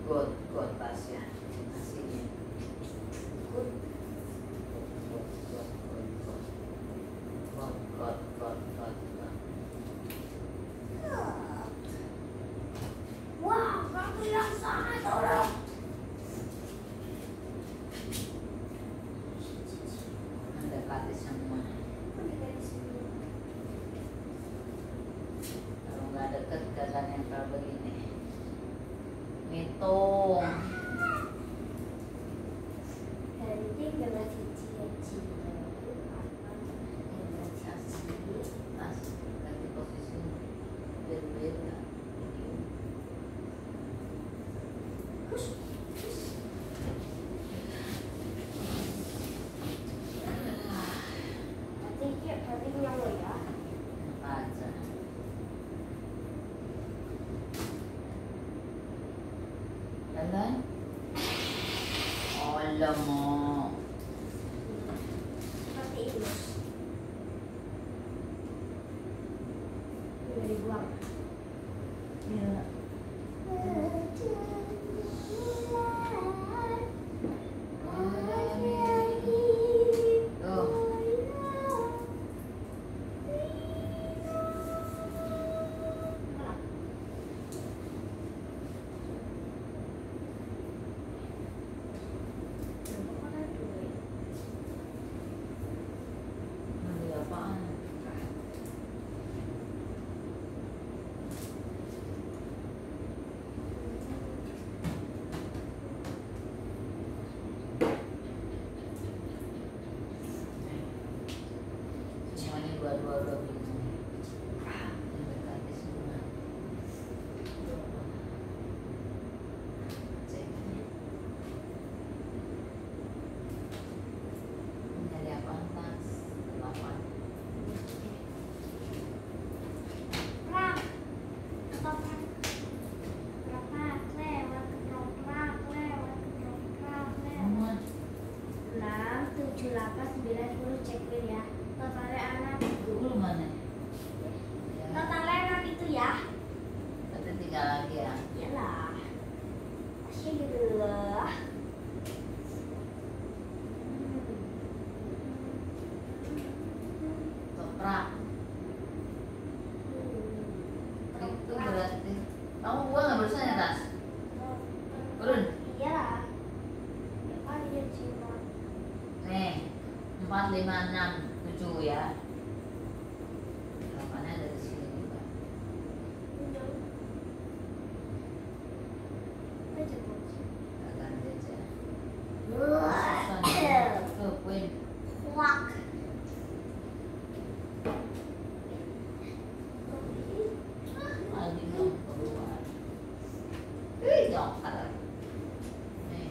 got Tasya nasinya. Got. Wah, kamu yang sangat orang. Mendekati semua. Kalau nggak deket jangan yang kalau begini. Ngitung. Tas ganti posisi biar beda. Aja. Jalan. Alamak. Ya. Tuh. Beli apaan? Semuanya dua-dua udah bingung. Mendekati semua. Cek. Nyari apa tas? 8. Semua. 9, 10 cek bil ya. Totalnya anak. Dulu mana? Ya. Totalnya anak itu ya. Berarti 3 lagi ya. Iyalah. Masih gitu loh. Toprak. Itu berarti kamu buang nggak barusan ya tas? Turun. Iyalah. Ya kan dia cuma. Nih 4, 5, 6, 7 ya. 8-nya ada di sini juga. Ganti aja. Tuh, Queen. Wak. Lagi mau keluar. Joker. Nih.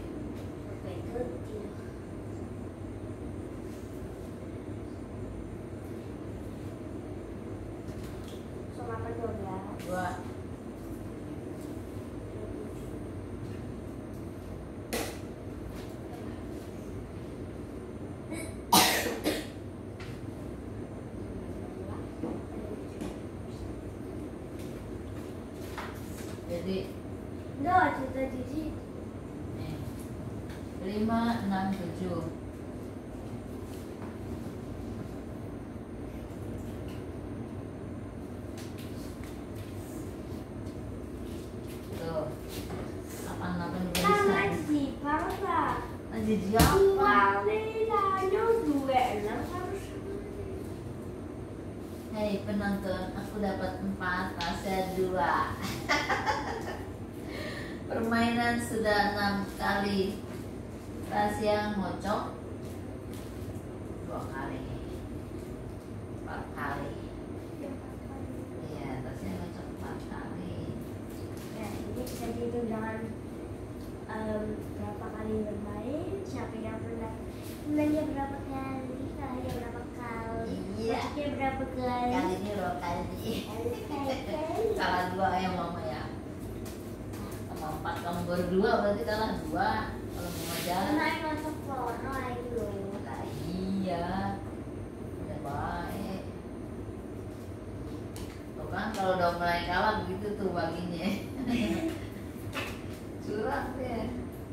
Sama apa 12? 2. Jadi Enggak, cerita Cici. nih 5, 6, 7. Tuh 8, 8 juga Kan bisa. ngaji, parah. Lagi siapa? Nilainya 26 harus. Hei penonton, aku dapat 4, Tasya 2. Permainan sudah 6 kali. Tasya ngocok 2 kali, 4 kali. Iya, Tasya ngocok 4 kali. Ya, ini bisa dihitung dengan berapa kali bermain, siapa yang pernah menangnya berapa kali, kalahnya berapa kali, Iya. masuknya berapa kali. Kali ini 2 kali. Kali. Kalah 2 ya mama ya. Sama 4 kamu berdua berarti kalah 2. Kalau mau jalan. Naik masuk porno lagi loh. Nah, iya. Udah baik. Tuh kan kalau udah mulai kalah begitu tuh baginya. Curang. gerak deh.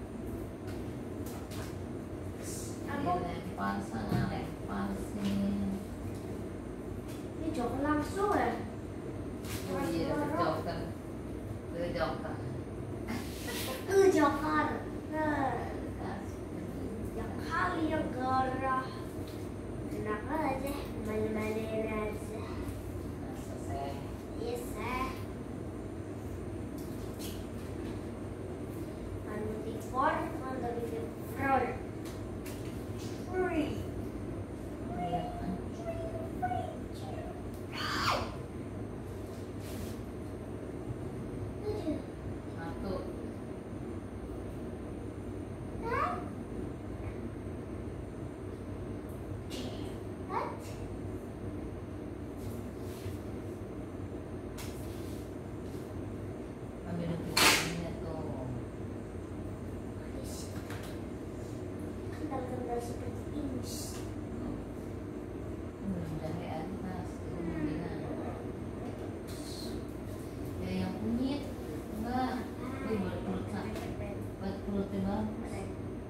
Aku Lempar sana, lempar sini. ini joker langsung ya. Oh iya, itu joker. Itu joker. Joker. Yang kali yang gerah. Enak aja, main-mainin aja. Selesai. Yes, Four, on the video. Roll. Three. Iya, kan? Satu. Ambil ini tuh. Kendal-kendal seperti ini. Jahe atas itu mendingan. Ya yang kunyit enggak. Ini buat perut sakit. Buat perutnya bagus.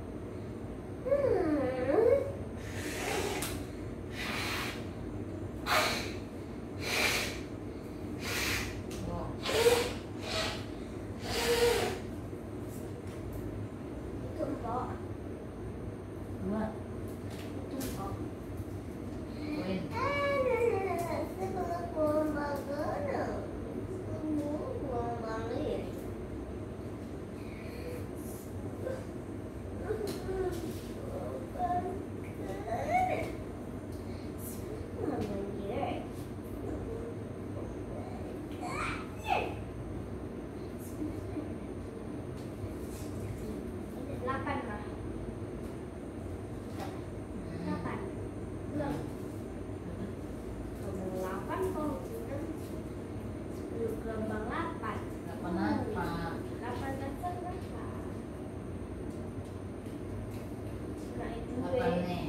Oh, Itu empok. dua Itu empok. poin. Delapan lah. Delapan. Belum. Gelombang 8 kalau enam. 10 gelombang 8. Kapan apa? 8 dasar berapa? Nah itu Apa nih?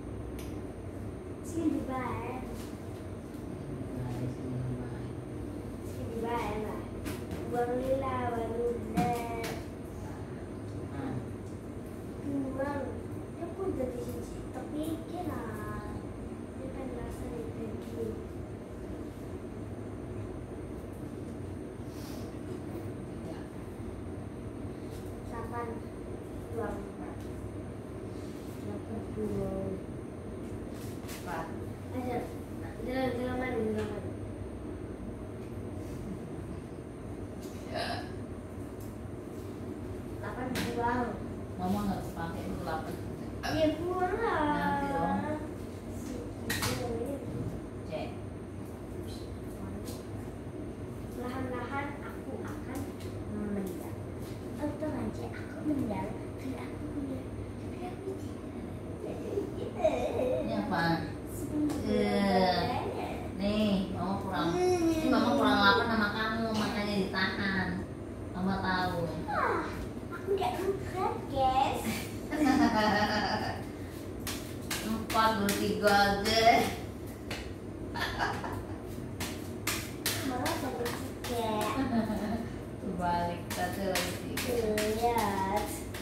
sini baik. Nah, di sini main. Sini baik lah. Buang lila baru udah. Nah, Buang. Aku udah di sini. Tapi kira dia kan rasa itu gini. tiga. 8 buang 4. 8 buang. Empat. Ayo, jalan mana? Delapan buang. Mama nggak kepake itu 8. Ya buang Nanti dong. lah. Cek. Perlahan-lahan aku akan menendang. Untung aja aku menendang dan aku punya gravity. Ini apa? Sebenarnya. Nih, mama kurang. Ini mama kurang lapar sama kamu, makanya ditahan. Mama tahu. Aku nggak berat, guys. 4, 2, 3 aja. Mama sakit juga. Balik satu lagi 3. Lihat.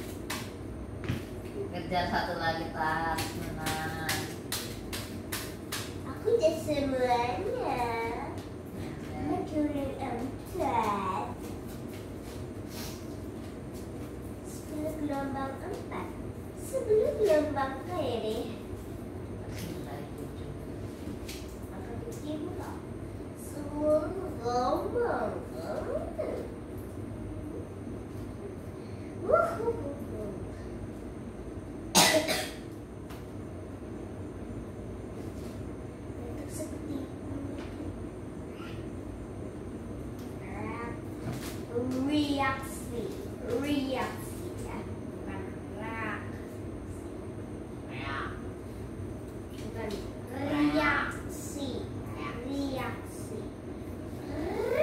Kejar satu lagi tas, menang. Aku udah semuanya. Mencuri 4. 10 gelombang 4. Sebelum gelombang kiri. Aku bikin pula. 10 gelombang. Bentuk seperti reaksi ya, bukan bukan reaksi reaksi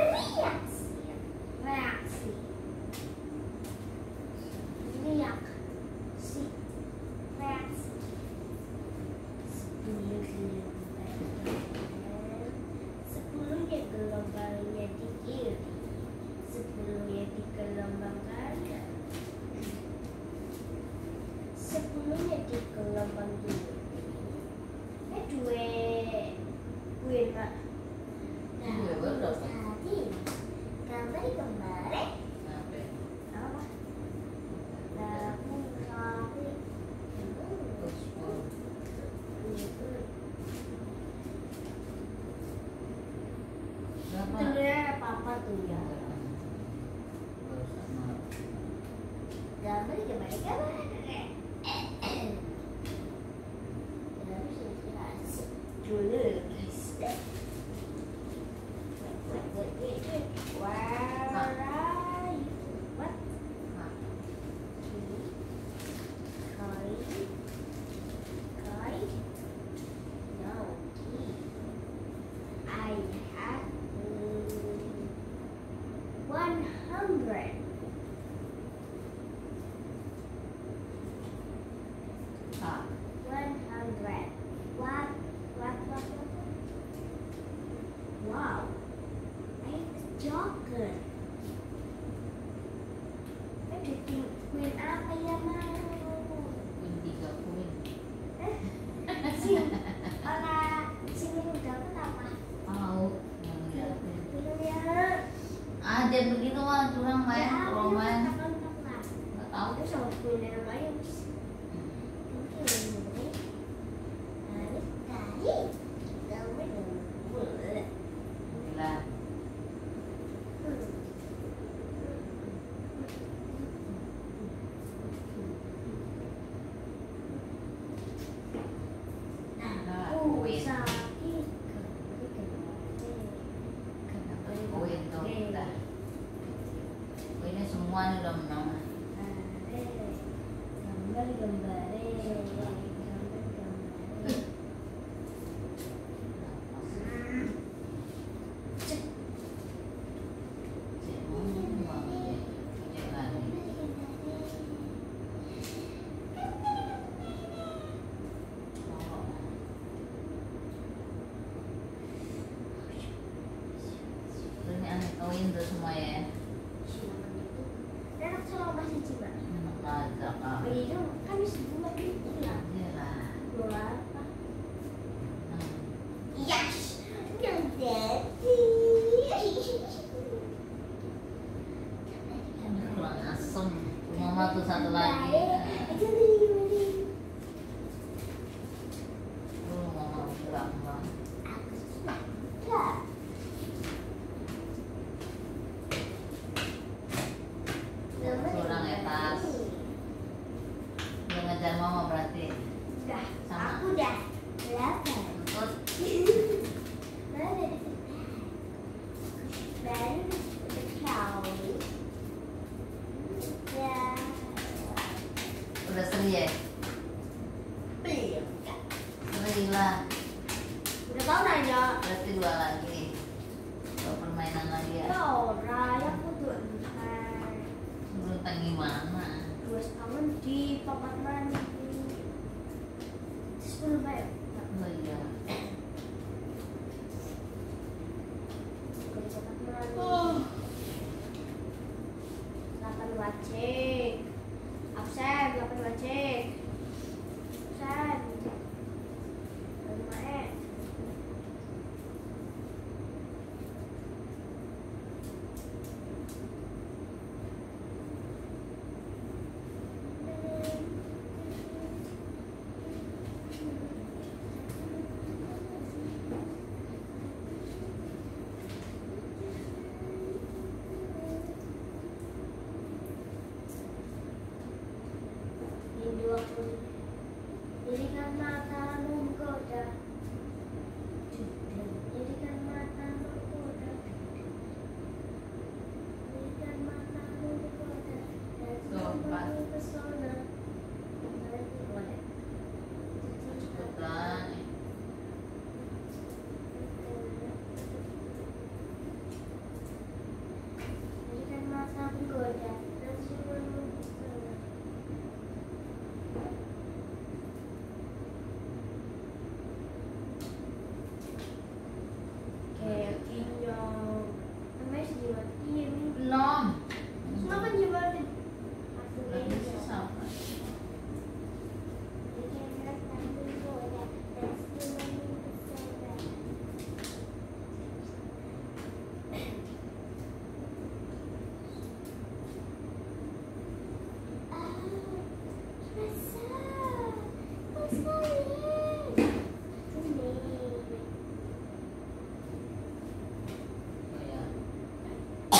reaksi reaksi riak ya. Gambar. Dulu guys. Where are you? What? Koi. No. I have 100. Ah, 100. What? Wow. It's chocolate. Queen apa ya mau? Queen 3 Queen. Sing. Sing ini dapat apa? Tahu yang lihat. Belum ya. Ada begitu mah curang main kalau main. Nggak Nggak tahu. tahu sama Queen yang lain. Gila. Queen tuh udah. Queennya semua nih udah menang. Koin tuh semua ya. Enak sama masih coba. Enak aja kak. Iya kan bisa buat itu lah. Iya lah. Berapa? Hmm. Yes, yang Kurang asem. Mama tuh satu lagi. Mama bilang bang. Kurang ya tas. Dia ngejar mama berarti. Udah, Sama. aku udah 8. Terus Baru kau. Ya. udah seri ya. Belum. Seri lah. Udah tahu nanya. Berarti 2 lagi. 2 permainan lagi ya. Ya Raya aku tuh entar. Beruntang gimana? 2 tahun di papat mandi. 10 bayar. Oh iya. Papat mandi. 8 wajib. Absen 8 wajib. Absen. 5 Jadikan matamu menggoda. Jadikan matamu menggoda. Jadikan matamu menggoda. Dan senyummu pesona. Cepetan. Jadikan matamu menggoda. Dan senyummu pesona. Kayak kinyong. Namanya sejiwatin. Belum. Kenapa jiwatin? Lagi susah. Oh ya.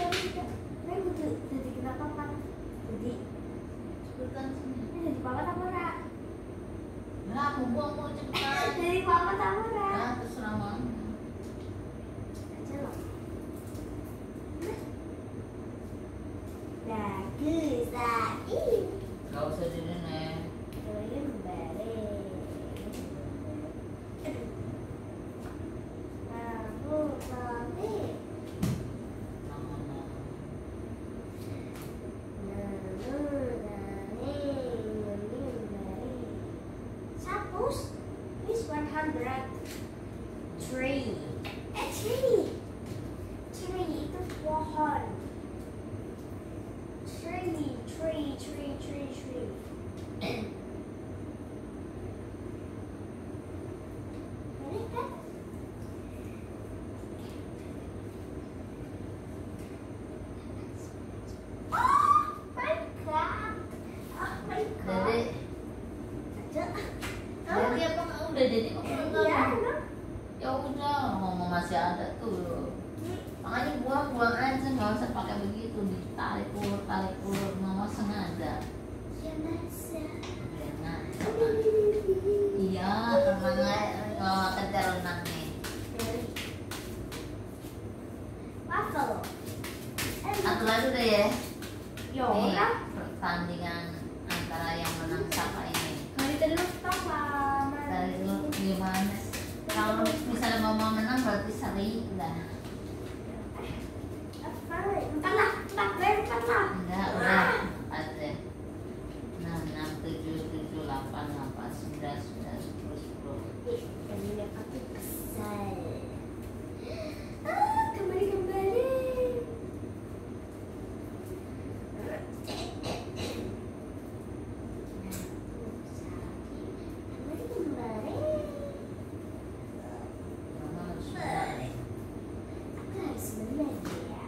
Nek kudu dadi kenapa Pak? Jadi Cepetan sini. ini dadi papa ta ora? Nah, aku mau cepetan. Dadi papa ta ora? Nah, terserah mama. Aja loh. Bagus lagi. Gak usah jadi nih. Kalian balik. Aku balik. Suppose is 100 tree. Tree. Tree itu pohon. Tree. Balik kan? Oh my god. Oh my god. Dede, Aja. jadi apa nggak udah jadi kok belum? Iya, no. Ya udah, ngomong masih ada tuh. Makanya buang aja, nggak usah pakai begitu, ditarik ulur, mama sengaja. Ya masa. Jangan. Iya, tenang aja, kalau kejar renang nih. Waffle. Satu lagi udah ya. Ya Nih, orang. pertandingan antara yang menang siapa ini. Hari terus papa. Dari dulu gimana? Kalau misalnya mama menang berarti seri lah. Empat lah. Enggak, udah empat deh. 6, 7, 8, 9, 10. Kembali aku kesal. Kembali. Mama harus menang. Aku harus menang ya.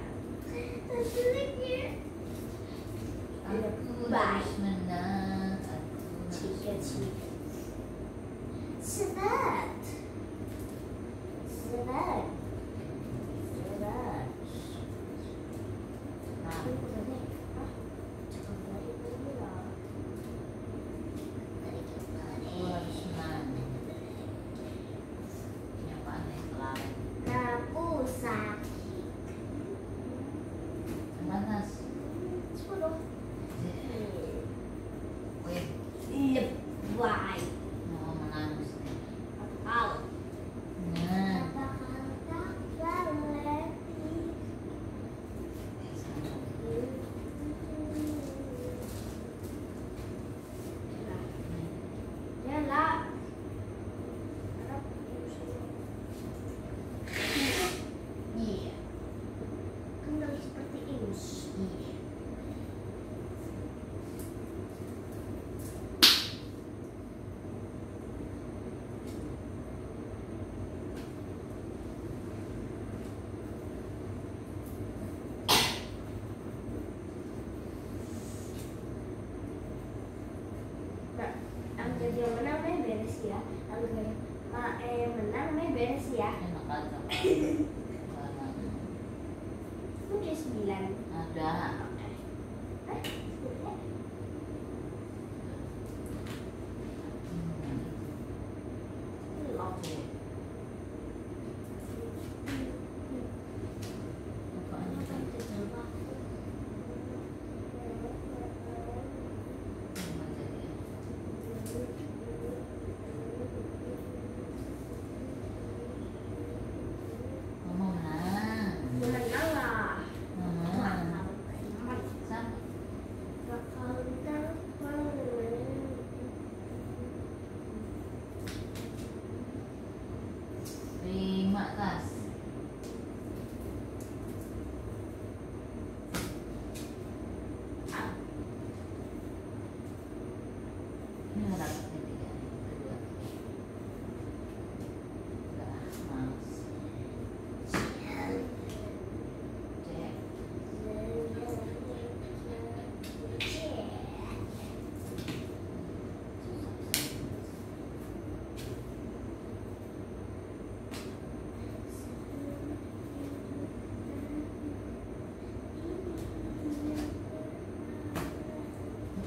Aku harus menang. Aku harus menang. Sebat. Nah, aku harus menang. Yang paling kelarin. Aku sakit. Panas. 10. Wih, Lebay. mau menangis nih. Out. Nah, Jadi yang menang main beres ya. Menang main beres ya. enak aja. Udah 9. Ada. Oke. Apaan itu? Cuma jadi. Mama menang. Menang lah. Mama.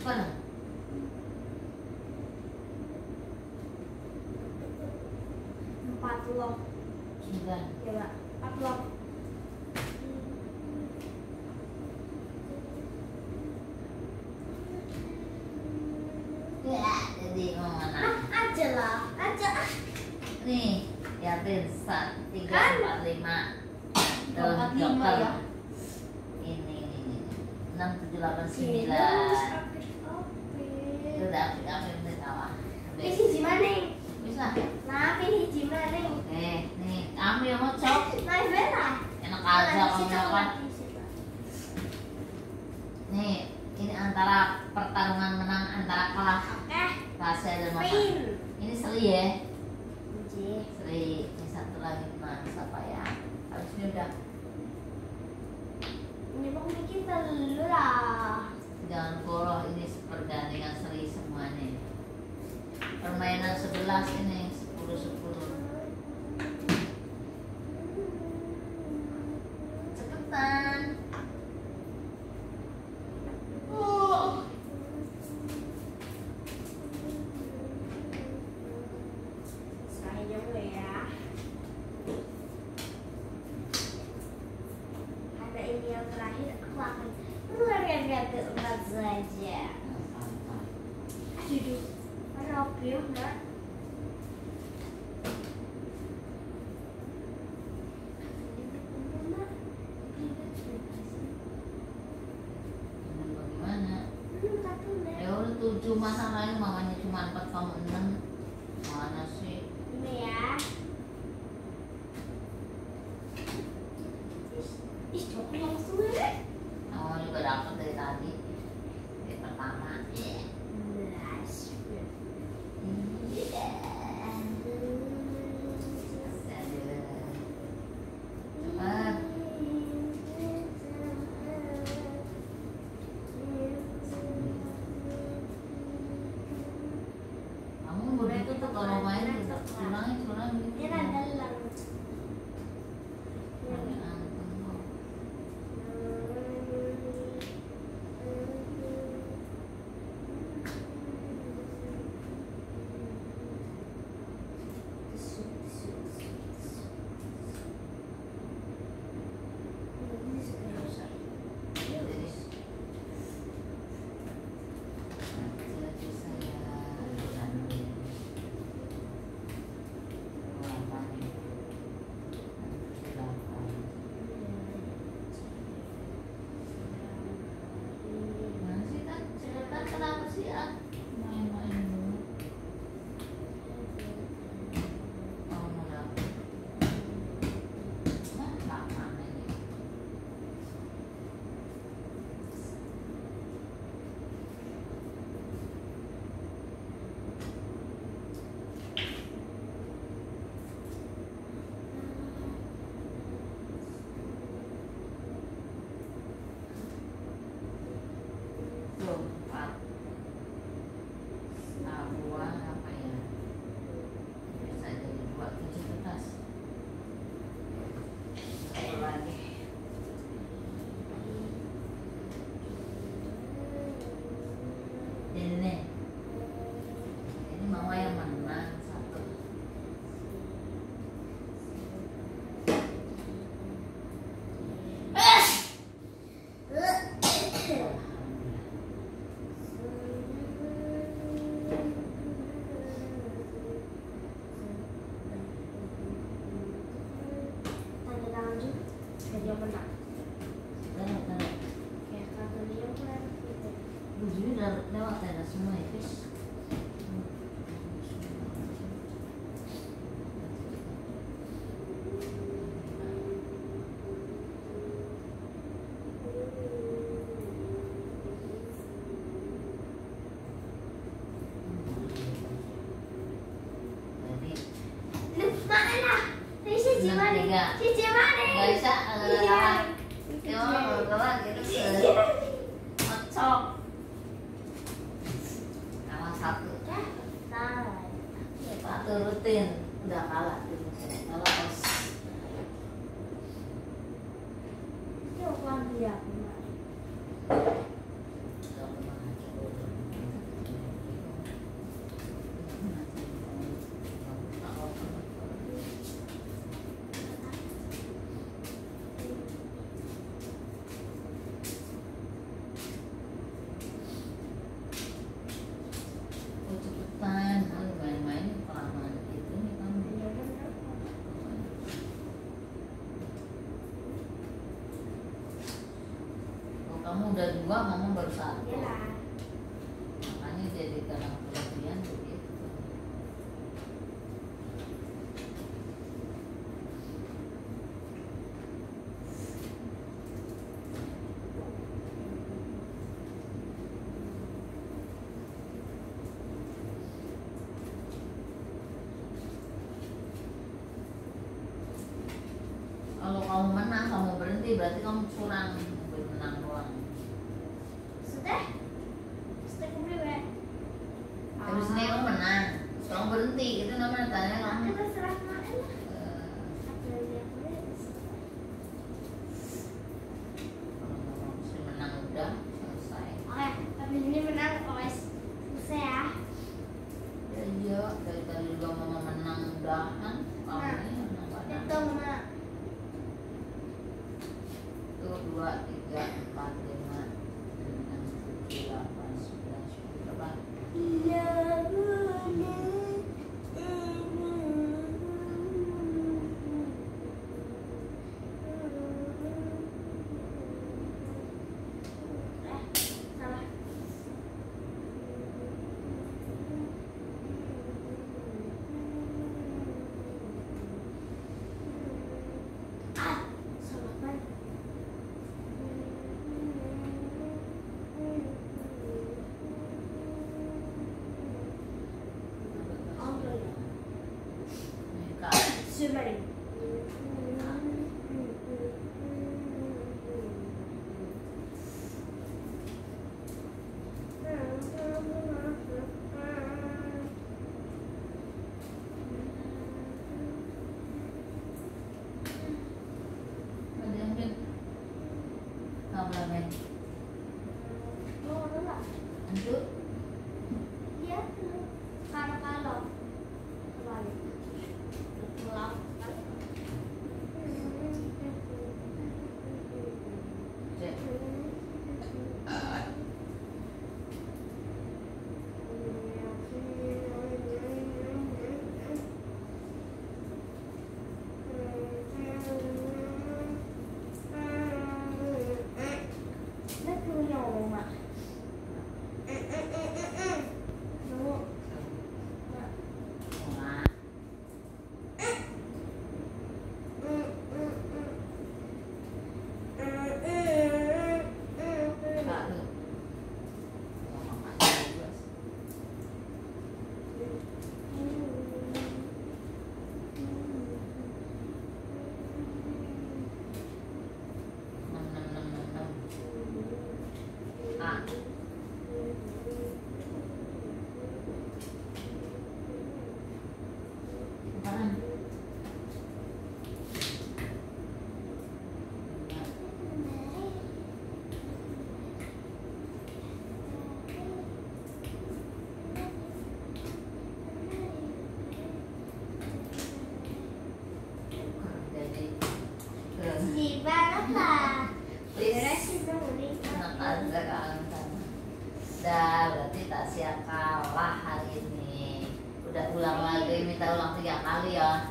mana? Empat loh. 9. Ya Mbak, 4 loh. Ya, jadi mau mana? Aja lah, aja. Nih, liatin 1, 3, Kan? 4, 5. 4, 5 Joker. ya. Ini 6, 7, 8, 9. Itu udah apik udah kalah. Pilih gimana? Bisa. Nah, pilih gimana? Oke, nih kamu yang ngocok. Nah, benar. Enak aja kamu makan. Nih, ini antara pertarungan menang antara kalah. Tasya dan Mama. Ini Sri ya. Sri. Ini satu lagi menang siapa ya? Habis ini udah. Ini mau bikin telur lah. Jangan boroh, ini pergandingan Sri semuanya. Permainan 11 ini 10-10. Cepetan. Saya dulu ya. Ada ini yang terakhir, aku akan mengeluarkan kata-kata saja. Aduh, rapi ya, Mbak. Bagaimana? Ya udah 7 masalahnya, mamanya cuma 4 kamu 6. Mana sih? Ini ya. Ih, coba langsung ya. Awalnya juga dapet dari tadi. Dari pertama. Kamu begitu tuh kalau main curangin gitu. Ini ada lang. Kenapa sih main-main dulu? Oh, mau dapet. Nah, mana ini? Tuh, 4. Nah, buah apa ya? Bisa jadi 2, 7 kertas. Satu lagi. Ini nih. Ini mama yang menang 1. Tanda tangan juga. Dan yang menang. Ya, kalau dia kan gitu. Bujurnya udah lewat tenda semua ya, guys. Jadi Loh, mana? Ini si Cimane. Tiga. Si Cimane. nggak bisa Iya. kalau gitu ngocok. Sama 1. Nah, Satu rutin udah kalah gitu. Kalah os. itu kan dia. Udah pernah coba. Kamu udah 2, mama baru 1. Iyalah. Makanya jadi kadang kelebihan begitu. Kalau kamu menang, kamu berhenti, berarti kamu curang. Menang doang. Sudah? Sudah kebeli, Habis ini kamu menang, terus kamu berhenti, itu namanya tanya kamu. Kita serah main lah. eh, Ada yang boleh. Kalau kamu mesti menang udah selesai. Oke, habis ini menang OS selesai ya. Ya iya, dari tadi juga mama menang udahan, kamu Nah, ini menang badan. Itu mak. Tuh 2, 3, 4, 5, 6, 7, 8, 9, 10 berapa? Iya salah. Salah kan? Ini Kak. Submarine. Ada yang bin? Kamu berapa? Oh, enggak. Untuk? Iya, kalau kembali. Pulang. Cek. Nó cứ nhồi mà. Đúng không? Wah. Kak, tuh. Mau makan juga sih. Enam, enam, enam, enam, enam. Ah. Apaan? Jadi Di banget lah. please Beresin dong ini. enak aja kan. Dah, berarti Tasya kalah hari ini. Udah ulang lagi, minta ulang 3 kali ya.